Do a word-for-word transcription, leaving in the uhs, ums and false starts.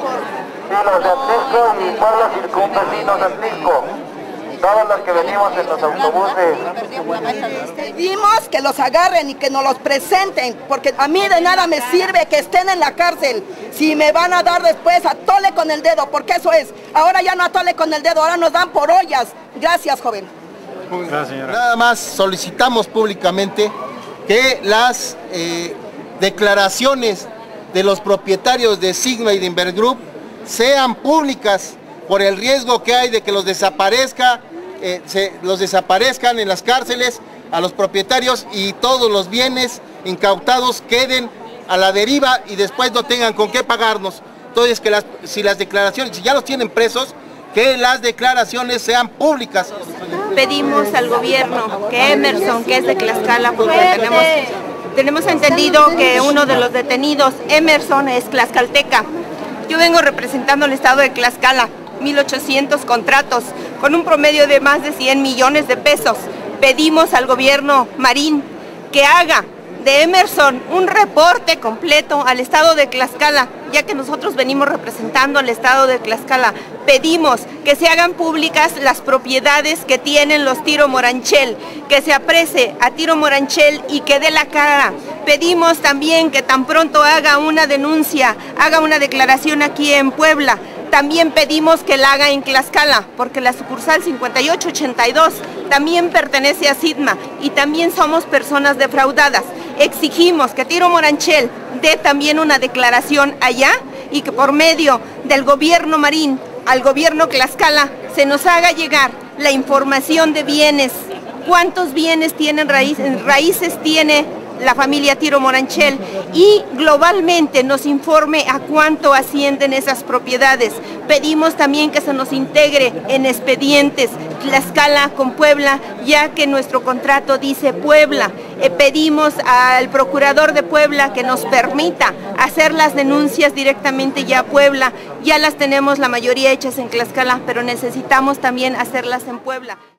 Sí, los de Atlixco y pueblos circunvecinos de Atlixco. Todos los que venimos en los autobuses. Pedimos que los agarren y que nos los presenten, porque a mí de nada me sirve que estén en la cárcel. Si me van a dar después, atole con el dedo, porque eso es. Ahora ya no atole con el dedo, ahora nos dan por ollas. Gracias, joven. Gracias, señora. Nada más solicitamos públicamente que las eh, declaraciones de los propietarios de Sigma y de Invergroup sean públicas por el riesgo que hay de que los desaparezca, eh, se, los desaparezcan en las cárceles a los propietarios y todos los bienes incautados queden a la deriva y después no tengan con qué pagarnos. Entonces, que las, si las declaraciones, si ya los tienen presos, que las declaraciones sean públicas. Pedimos al gobierno que Emerson, que es de Tlaxcala, porque tenemos, tenemos entendido que uno de los detenidos, Emerson, es tlaxcalteca. Yo vengo representando al estado de Tlaxcala, mil ochocientos contratos, con un promedio de más de cien millones de pesos. Pedimos al gobierno Marín que haga de Emerson un reporte completo al estado de Tlaxcala, ya que nosotros venimos representando al estado de Tlaxcala. Pedimos que se hagan públicas las propiedades que tienen los Tiro Moranchel, que se aprecie a Tiro Moranchel y que dé la cara. Pedimos también que tan pronto haga una denuncia, haga una declaración aquí en Puebla. También pedimos que la haga en Tlaxcala, porque la sucursal cincuenta y ocho ochenta y dos también pertenece a Sigma y también somos personas defraudadas. Exigimos que Tiro Moranchel dé también una declaración allá y que por medio del gobierno Marín al gobierno Tlaxcala se nos haga llegar la información de bienes, cuántos bienes tienen raíces, raíces tiene la familia Tiro Moranchel y globalmente nos informe a cuánto ascienden esas propiedades. Pedimos también que se nos integre en expedientes Tlaxcala con Puebla, ya que nuestro contrato dice Puebla. Eh, pedimos al procurador de Puebla que nos permita hacer las denuncias directamente ya a Puebla. Ya las tenemos la mayoría hechas en Tlaxcala, pero necesitamos también hacerlas en Puebla.